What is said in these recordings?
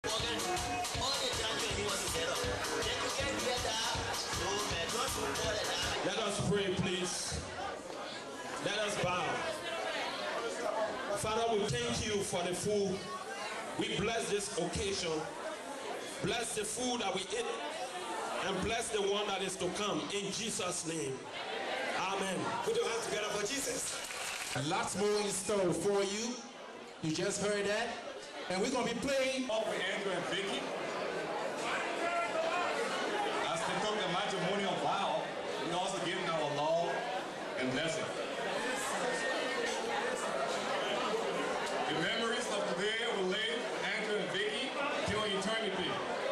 Let us pray, please. Let us bow. Father, we thank you for the food. We bless this occasion. Bless the food that we eat, and bless the one that is to come. In Jesus' name. Amen. Put your hands together for Jesus. Lots more in store for you. You just heard that. And we're going to be playing for Andrew and Vicky. As they took the matrimonial vow, we also give them our love and blessing. The memories of today will live with Andrew and Vicky till eternity.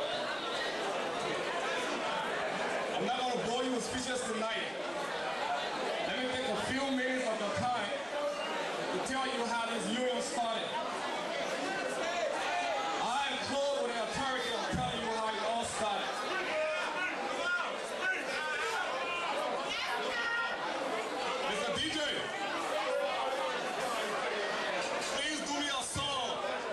I'm not going to bore you with speeches tonight. Let me take a few minutes of your time to tell you how this union started. I am clothed with the authority of telling you how it all started. Mr. DJ, please do me a song.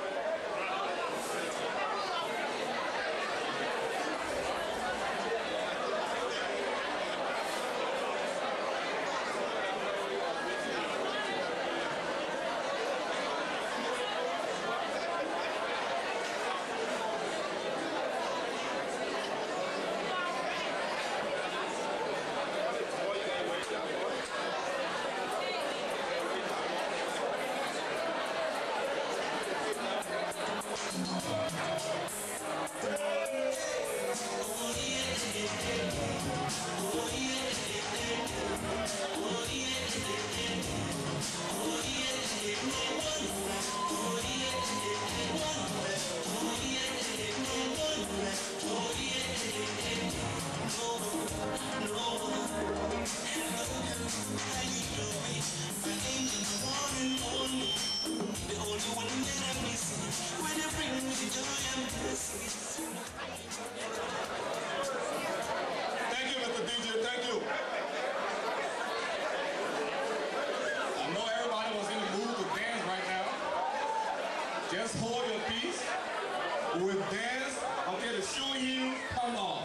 Thank you, Mr. DJ. Thank you. I know everybody was in the mood to dance right now. Just hold your peace. We will dance until the shoe heels come off.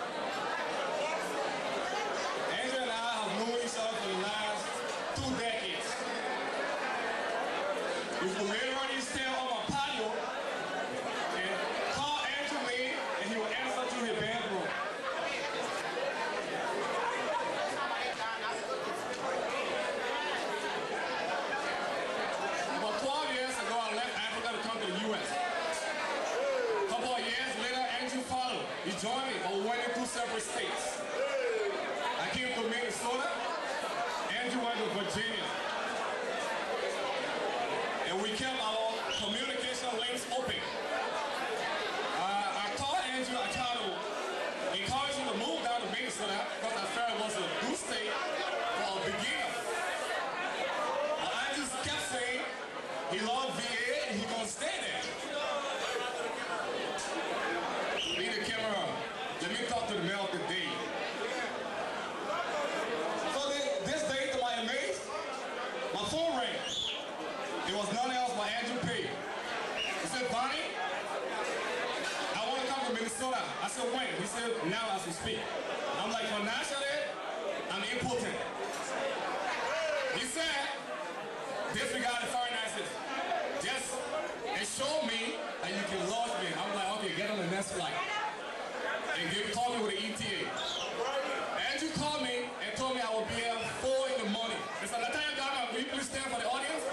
Andrew and I have known each other for the last 2 decades. We could literally stand on my patio and call Andrew me, and he will answer to his bedroom. About 12 years ago, I left Africa to come to the U.S. A couple of years later, Andrew followed. He joined me, but we went in 2 separate states. I came to Minnesota, Andrew went to Virginia. And we kept our communication links open. I called Andrew, I tried to encourage him to move down to Minnesota because I felt it was a good state for a beginner. But Andrew kept saying he loved VA and he gonna stay there. Leave the camera. Let me talk to the man of the day. So this day, to my amaze, my phone rang. It was none else but Andrew Pay. He said, Bonnie, I want to come to Minnesota. I said, when? He said, now as we speak. I'm like, financially, I'm impotent. He said, disregard the finances. Just show me that you can launch me. I'm like, okay, get on the next flight. And call me with the ETA. Andrew called me and told me I would be here 4 in the morning. Mr. Nathaniel Gama, will you please stand for the audience?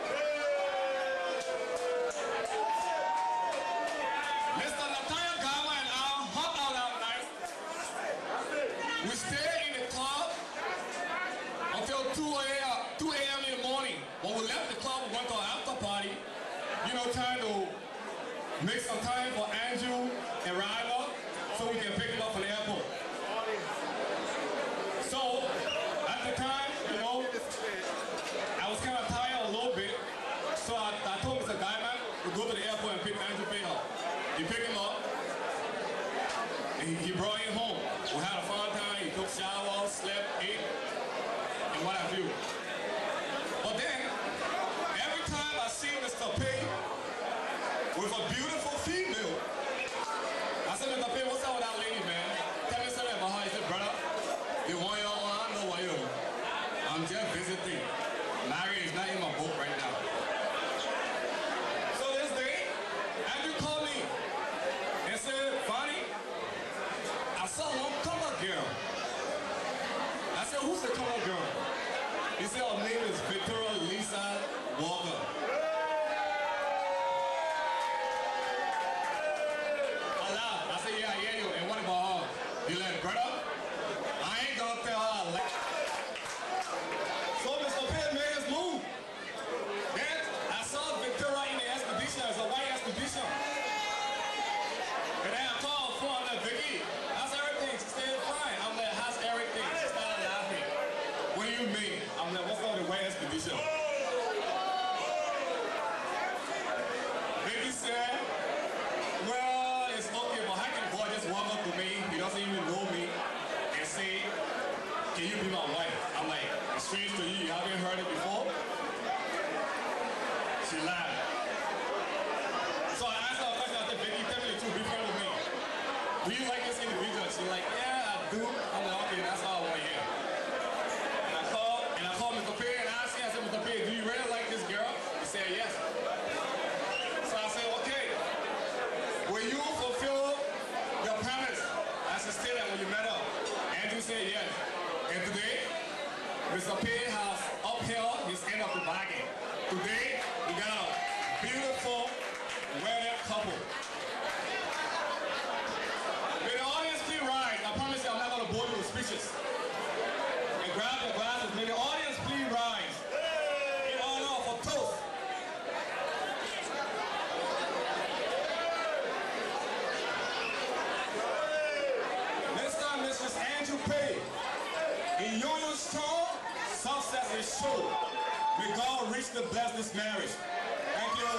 Mr. Nathaniel Gama and I hung out that night. We stayed in the club until 2 a.m. in the morning. When we left the club, we went to an after party. You know, trying to make some time for Andrew and Ryder so we can pick him up from the airport. So, at the time, you know, I was kind of tired a little bit. So I told Mr. Guyman to go to the airport and pick Andrew Pay up. He picked him up, and he brought him home. We had a fun time, he took showers, slept, ate, and what have you. But then, every time I see Mr. Pay with a beautiful female, She laughed. So I asked her a question. I said, Vicky, tell me the truth. Be frank with me. Do you like this individual? She's like, yeah, I do. I'm like, okay, that's all I want to hear. And I called Mr. Perry and asked him, I said, Mr. Perry, do you really like this girl? He said, yes. So I said, okay, will you fulfill your promise as you stated when you met her? Andrew said yes. And today, Mr. Perry has upheld his end of the bargain. Today, we got a beautiful wedded couple. May the audience please rise. I promise you I'm not going to bore you with speeches. And grab your glasses. May the audience please rise. In honor of a toast. Mr. and Mrs. Andrew Perry, in union strong, success is sure. May God richly bless this marriage. Thank you.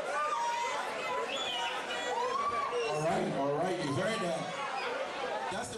All right, you heard that. That's the